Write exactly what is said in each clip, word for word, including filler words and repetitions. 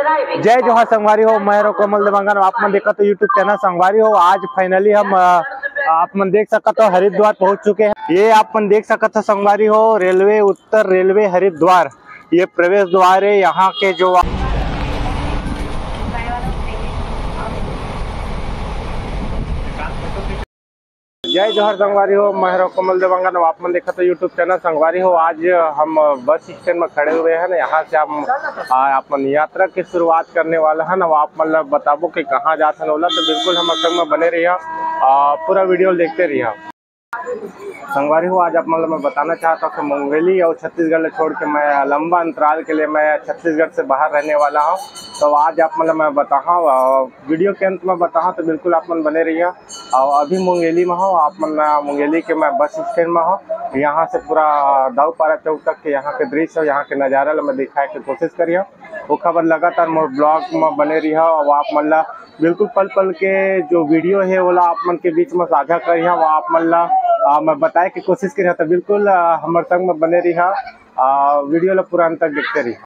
जय जोहार संगवारी हो, मैं रो कमल देवांगन। आप मन देखा तो यूट्यूब चैनल संगवारी हो। आज फाइनली हम आप मन देख सकते हो हरिद्वार पहुंच चुके हैं। ये आप मन देख सकते हो संगवारी हो, रेलवे उत्तर रेलवे हरिद्वार ये प्रवेश द्वार है। यहाँ के जो जय जोहार संगवारी हो, मैं रो कमल देवांगन। आप मन देखा तो यूट्यूब चैनल संगवारी हो। आज हम बस स्टैंड में खड़े हुए हैं। यहाँ से हम अपन यात्रा की शुरुआत करने वाले हैं ना। आप मतलब बताबो कि कहाँ जाते हैं बोला तो बिल्कुल हम संग में बने रहिए, पूरा वीडियो देखते रहिए संगवारी हो। आज आप मतलब मैं बताना चाहता हूँ कि मुंगेली और छत्तीसगढ़ छोड़ के मैं लंबा अंतराल के लिए मैं छत्तीसगढ़ से बाहर रहने वाला हूँ। तो आज आप मतलब मैं बताऊँ वीडियो के अंत में बताऊँ तो बिल्कुल आप मन बने रहिए। और अभी मुंगेली में हो, आप मन मुंगेली के मैं बस स्टैंड में हो। यहाँ से पूरा दाऊपारा चौक तक के यहाँ के दृश्य और यहाँ के नज़ारा मैं दिखाए की कोशिश करिए। वो खबर लगातार मोर ब्लॉग में बने रही और आप मन बिल्कुल पल पल के जो वीडियो है वो आप मन के बीच में साझा करिए। वो आप मन मैं बताए की कोशिश करिए। तो बिल्कुल हमारे संग में बने रही वीडियो ला पूरा अंत तक देखते रहिए।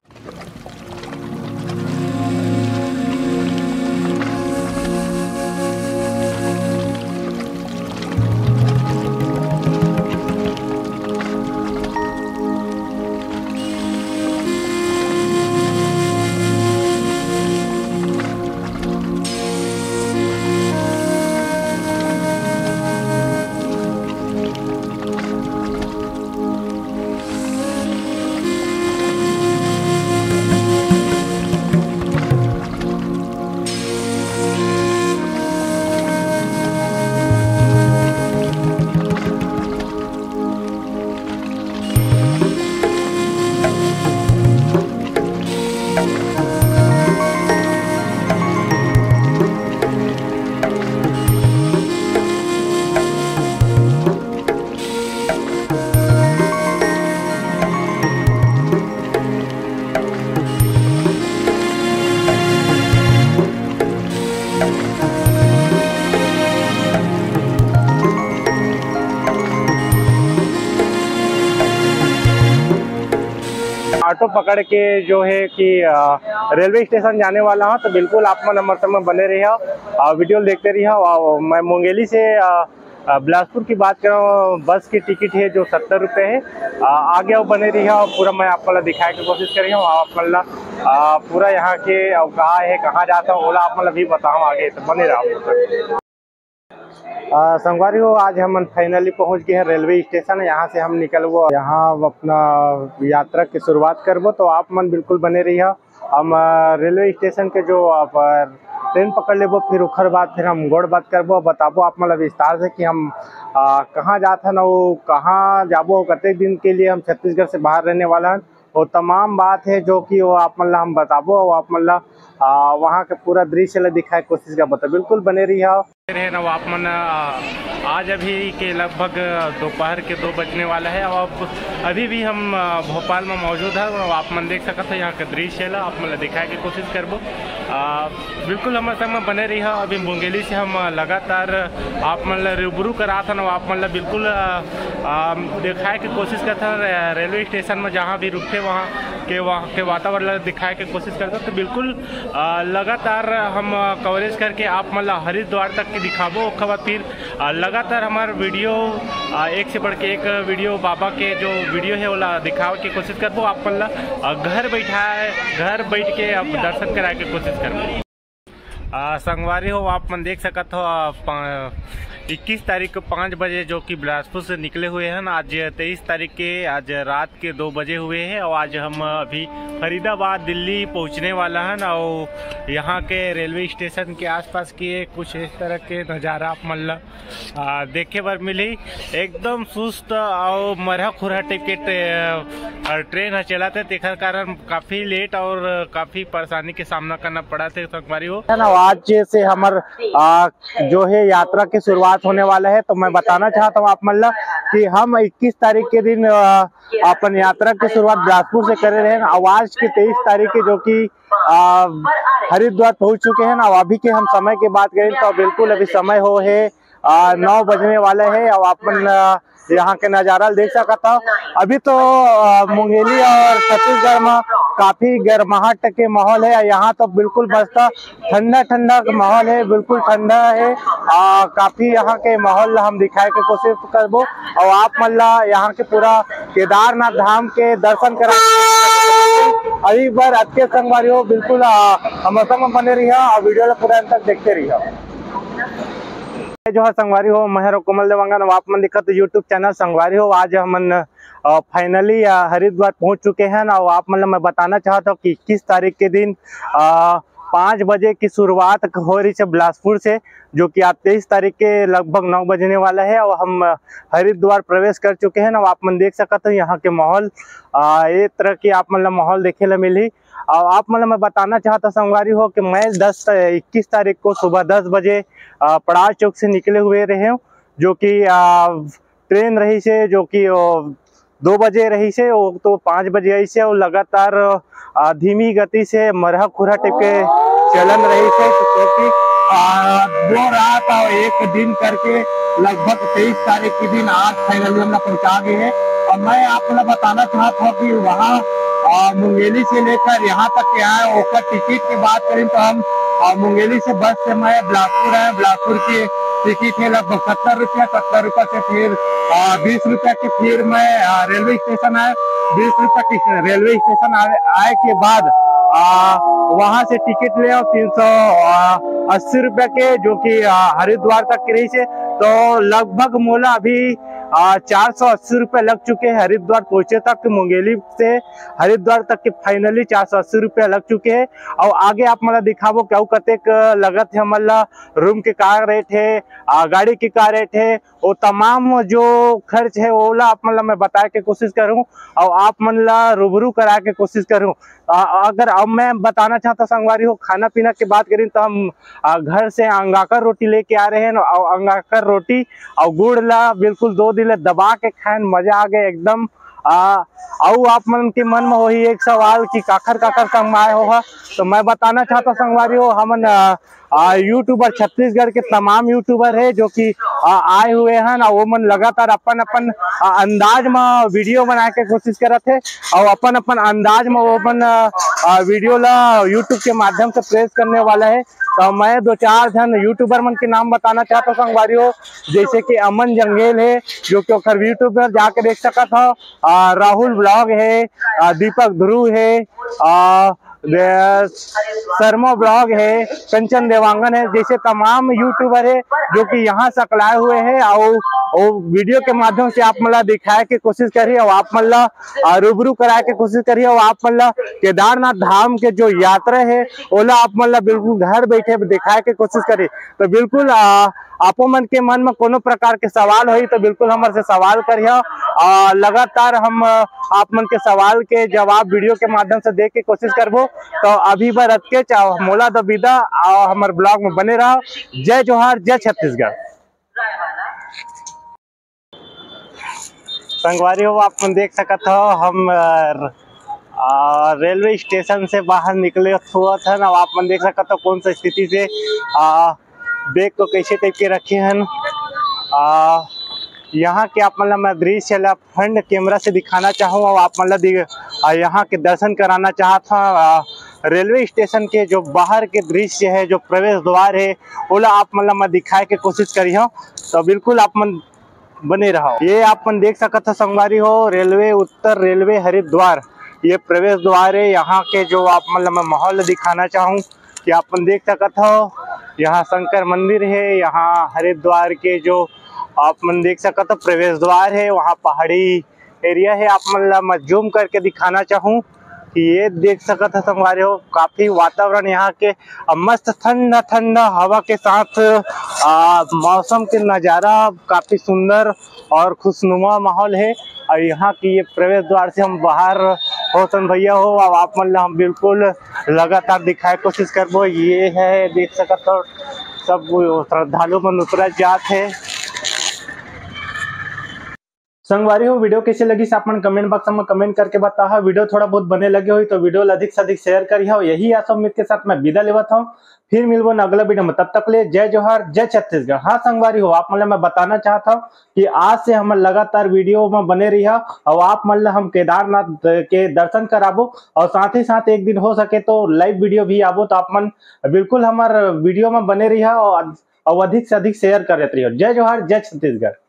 ऑटो पकड़ के जो है कि रेलवे स्टेशन जाने वाला हूँ। तो बिल्कुल आप मन हमारे में बने रहिए, वीडियो देखते रहिए। मैं मुंगेली से बिलासपुर की बात कर रहा हूँ। बस की टिकट है जो सत्तर रुपये है। आगे वो बने रही है, पूरा मैं आपको दिखाने की कोशिश कर रही हूँ। आप मतलब पूरा यहाँ के कहाँ है कहाँ जाता हूँ बोला आप मतलब भी बताऊँ आगे, तो बने रहा संगवारी हो। आज हम फाइनली पहुंच गए हैं रेलवे स्टेशन। यहाँ से हम निकलबो, यहाँ अपना यात्रा की शुरुआत करबो। तो आप मन बिल्कुल बने रहिए। हम रेलवे स्टेशन के जो आप ट्रेन पकड़ लेबो, फिर उखर बाद फिर हम गोड़ बात करबो, बताबो आप मतलब विस्तार से कि हम आ, कहाँ जाते हैं ना, वो कहाँ जाबो, कते दिन के लिए हम छत्तीसगढ़ से बाहर रहने वाला हैं। वो तमाम बात है जो कि वो आप मतलब हम बताबो। आप मतलब वहाँ के पूरा दृश्य दिखाए कोशिश करबो। तो बिल्कुल बने रही है ना। आप मन आज अभी के लगभग दोपहर के दो बजने वाला है। अब अभी भी हम भोपाल में मौजूद है। आप मन देख सकते हैं यहाँ का दृश्य है, आप मतलब दिखाए की कोशिश करबो। बिल्कुल हमारे संग में बने रही है। अभी मुंगेली से हम लगातार आप मतलब रूबरू करा था ना। आप मतलब बिल्कुल दिखाए की कोशिश करते हैं रेलवे स्टेशन में जहाँ भी रुकते वहाँ के वहाँ के वातावरण दिखाए की कोशिश करते हैं। तो बिल्कुल लगातार हम कवरेज करके आप मतलब हरिद्वार तक की दिखाबो। उसके बाद फिर लगातार हमारा वीडियो एक से बढ़ के एक वीडियो बाबा के जो वीडियो है वो दिखावे की कोशिश करबो। आप मतलब घर बैठा है घर बैठ के अब दर्शन कराए की कोशिश करबो। संगवारी हो, आप मन देख सकते हो इक्कीस तारीख को पाँच बजे जो कि बिलासपुर से निकले हुए हैं। आज तेईस तारीख के आज रात के दो बजे हुए हैं और आज हम अभी फरीदाबाद दिल्ली पहुंचने वाला है। और यहाँ के रेलवे स्टेशन के आसपास की कुछ इस तरह के नज़ारा आप मतलब देखे बर मिली। एकदम सुस्त और मरहा खुरहा टाइप के ट्रेन चला थे, तेखर कारण काफ़ी लेट और काफ़ी परेशानी के सामना करना पड़ा थे संगवारी हो। आज से हमार जो है यात्रा की शुरुआत होने वाला है। तो मैं बताना चाहता हूँ आप मतलब कि हम इक्कीस तारीख के दिन अपन यात्रा की शुरुआत बिलासपुर से कर रहे हैं। आज के तेईस तारीख के जो कि हरिद्वार पहुंच चुके हैं ना। अभी के हम समय की बात करें तो बिल्कुल अभी समय हो है आ, नौ बजने वाले हैं और अपन यहाँ के नजारा देख सकता हो। अभी तो मुंगेली और छत्तीसगढ़ में काफी गर्माहट के माहौल है। यहाँ तो बिल्कुल बसता ठंडा ठंडा माहौल है, बिल्कुल ठंडा है। आ, काफी यहाँ के माहौल हम दिखाए के कोशिश करबो और आप मतलब यहाँ के पूरा केदारनाथ धाम के दर्शन करा अभी बार अच्छे संगवारी हो। बिल्कुल हम संग बने रही और वीडियो पूरा अंत तक देखते रही जो है संगवारी हो। मैं कोमल देवांगन आप मन दिखत यूट्यूब चैनल संगवारी हो। आज हमन फाइनली हरिद्वार पहुंच चुके हैं और आप मतलब मैं बताना चाहता हूँ कि इक्कीस तारीख के दिन पाँच बजे की शुरुआत हो रही है बिलासपुर से, जो कि आज तेईस तारीख के लगभग नौ बजने वाला है और हम हरिद्वार प्रवेश कर चुके हैं। और आप मन देख सकते हो यहाँ के माहौल एक तरह की आप मतलब माहौल देखे ला मिली। और आप मतलब मैं बताना चाहता संगवारी हो कि मैं दस इक्कीस तारीख को सुबह दस बजे पड़ाव चौक से निकले हुए रहे हूँ, जो कि ट्रेन रही से जो कि दो बजे रही से वो तो पाँच बजे आई से और लगातार धीमी गति से मरहा खुरा टिप के चलन रही से, क्योंकि दो रात और एक दिन करके लगभग तेईस तारीख के दिन आज फाइनली हम पहुंचा गए हैं। और मैं आपको बताना चाहता हूँ कि वहाँ मुंगेली से लेकर यहाँ तक के आए होकर टिकट की बात करें तो हम मुंगेली से बस से मैं बिलासपुर आए। बिलासपुर की टिकट है लगभग सत्तर रुपया सत्तर रुपये से फिर बीस रुपया की फिर मैं रेलवे स्टेशन आए। बीस रुपये की रेलवे स्टेशन आए के बाद आ, वहां से टिकट ले आओ तीन सौ अस्सी रुपये के, जो कि हरिद्वार तक की रही से। तो लगभग मोला अभी चार सौ अस्सी रुपये लग चुके हैं हरिद्वार पहुंचे तक। मुंगेली से हरिद्वार तक के फाइनली चार सौ अस्सी रुपये लग चुके हैं। और आगे आप मतलब दिखाबो क्या कतेक लगत है, मतलब रूम के का रेट है, गाड़ी की का रेट है, वो तमाम जो खर्च है ओला आप मतलब मैं बताए के कोशिश करूं और आप मतलब रूबरू करा के कोशिश करूं। अगर अब मैं बताना चाहता संगवारी हो खाना पीना की बात करें तो हम घर से अंगाकर रोटी लेके आ रहे हैं और अंगाकर रोटी और गुड़ ला बिल्कुल दो दिले दबा के खाए मजा आ गए एकदम। और आप मन के मन में वही एक सवाल कि काखर काखर संगवाए हो, तो मैं बताना चाहता संगवारी हो हमन यूट्यूबर छत्तीसगढ़ के तमाम यूट्यूबर है जो कि आए हुए हैं और वो मन लगातार अपन अपन अंदाज में वीडियो बनाए के कोशिश करत है और अपन अपन अंदाज में वो अपन वीडियो ला यूट्यूब के माध्यम से प्रेस करने वाला है। तो मैं दो चार जन यूट्यूबर मन के नाम बताना चाहता हूँ संगवारी हो, जैसे कि अमन जंगेल है जो कि यूट्यूब पर जाके देख सकता था, राहुल ब्लॉग है, दीपक ध्रुव है, आ, शर्मा ब्लॉग है, कंचन देवांगन है, जैसे तमाम यूट्यूबर है जो कि यहाँ सकलाए हुए हैं और और वीडियो के माध्यम से आप मतलब दिखाए के कोशिश करिए और आप मतलब रूबरू कराए के कोशिश करिए और आप मतलब केदारनाथ धाम के जो यात्रा है ओला आप मतलब बिल्कुल घर बैठे दिखाए के कोशिश करिए। तो बिल्कुल आपो मन के मन में कोनो प्रकार के सवाल हो तो बिल्कुल हमारे से सवाल करिए। लगातार हम आप मन के सवाल के जवाब वीडियो के माध्यम से दे के कोशिश करबो। तो अभी बार के चाहो मोला द विदा और हमारे ब्लॉग में बने रहो। जय जोहार, जय छत्तीसगढ़। संगवारी हो आप देख सकत हो हम आ, रेलवे स्टेशन से बाहर निकले हुआ था ना। आप मन देख सकते हो कौन सा स्थिति से आ, बैग को कैसे टाइप के रखे हैं। यहाँ के आप मतलब मैं दृश्य ला फ्रंट कैमरा से दिखाना चाहूँ और आप मतलब यहाँ के दर्शन कराना चाहता हूँ। रेलवे स्टेशन के जो बाहर के दृश्य है, जो प्रवेश द्वार है, ओला आप मतलब मैं दिखाए के कोशिश करी हूँ। तो बिल्कुल आप मन बने रहो। ये आप मन देख सकते हो संगवारी हो रेलवे उत्तर रेलवे हरिद्वार ये प्रवेश द्वार है। यहाँ के जो आप मतलब मैं माहौल दिखाना चाहूँ कि आप मन देख सकते हो यहाँ शंकर मंदिर है, यहाँ हरिद्वार के जो आप मन देख सकते हो प्रवेश द्वार है, वहाँ पहाड़ी एरिया है। आप मतलब मैं जूम करके दिखाना चाहूँ कि ये देख सकते हो संगवारी हो काफी वातावरण यहाँ के मस्त ठंडा ठंडा हवा के साथ आ, मौसम के नज़ारा काफी सुंदर और खुशनुमा माहौल है। और यहाँ की ये प्रवेश द्वार से हम बाहर हो सन भैया हो अब आप मतलब हम बिल्कुल लगातार दिखाए कोशिश करबो। ये है देख सकते हो सब श्रद्धालु मन उतरा जात है। संगवारी हो वीडियो कैसे लगी आप मन कमेंट बॉक्स में कमेंट करके बताओ। वीडियो थोड़ा बहुत बने लगे हुई तो वीडियो अधिक से अधिक शेयर करिए। यही आशा उम्मीद के साथ मैं विदा लेवत हूँ, फिर मिलबो न अगला वीडियो में। तब तक ले जय जोहार, जय छत्तीसगढ़। हाँ संगवारी हो, आप मतलब मैं बताना चाहता हूँ कि आज से हम लगातार वीडियो में बने रही और आप मतलब हम केदारनाथ के दर्शन कराबो और साथ ही साथ एक दिन हो सके तो लाइव वीडियो भी आबो। तो आप मन बिल्कुल हमारे वीडियो में बने रही और अधिक से अधिक शेयर करते रहिए। जय जोहार, जय छत्तीसगढ़।